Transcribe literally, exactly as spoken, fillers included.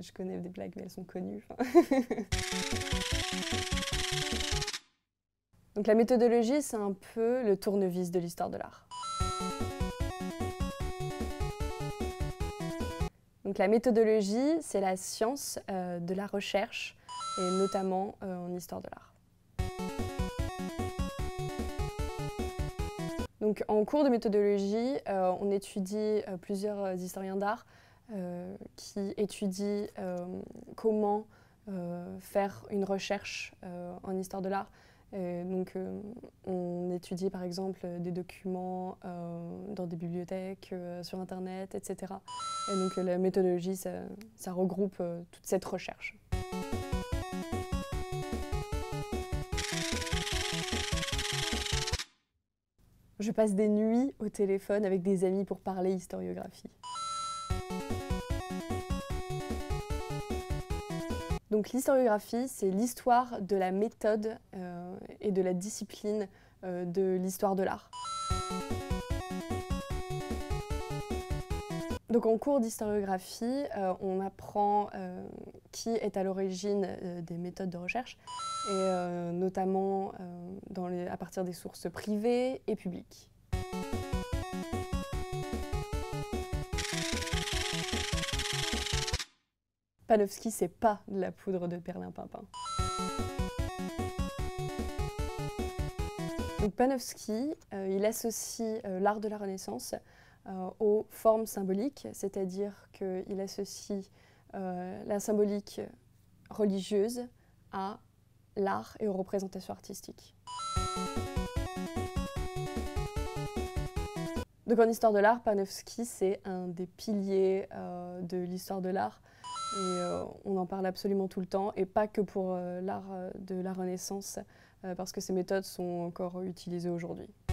je connais des blagues, mais elles sont connues. Donc la méthodologie, c'est un peu le tournevis de l'histoire de l'art. Donc la méthodologie, c'est la science euh, de la recherche, et notamment euh, en histoire de l'art. Donc en cours de méthodologie, euh, on étudie euh, plusieurs historiens d'art euh, qui étudient euh, comment euh, faire une recherche euh, en histoire de l'art. Et donc, euh, on étudie par exemple des documents euh, dans des bibliothèques, euh, sur Internet, et cetera. Et donc euh, la méthodologie, ça, ça regroupe euh, toute cette recherche. Je passe des nuits au téléphone avec des amis pour parler historiographie. Donc l'historiographie, c'est l'histoire de la méthode euh, et de la discipline euh, de l'histoire de l'art. Donc en cours d'historiographie, euh, on apprend euh, qui est à l'origine euh, des méthodes de recherche, et euh, notamment euh, dans les, à partir des sources privées et publiques. Panofsky, c'est pas de la poudre de perlimpinpin. Donc Panofsky, euh, il associe euh, l'art de la Renaissance euh, aux formes symboliques, c'est-à-dire qu'il associe euh, la symbolique religieuse à l'art et aux représentations artistiques. Donc en histoire de l'art, Panofsky, c'est un des piliers euh, de l'histoire de l'art. Et euh, on en parle absolument tout le temps, et pas que pour euh, l'art de la Renaissance, euh, parce que ces méthodes sont encore utilisées aujourd'hui.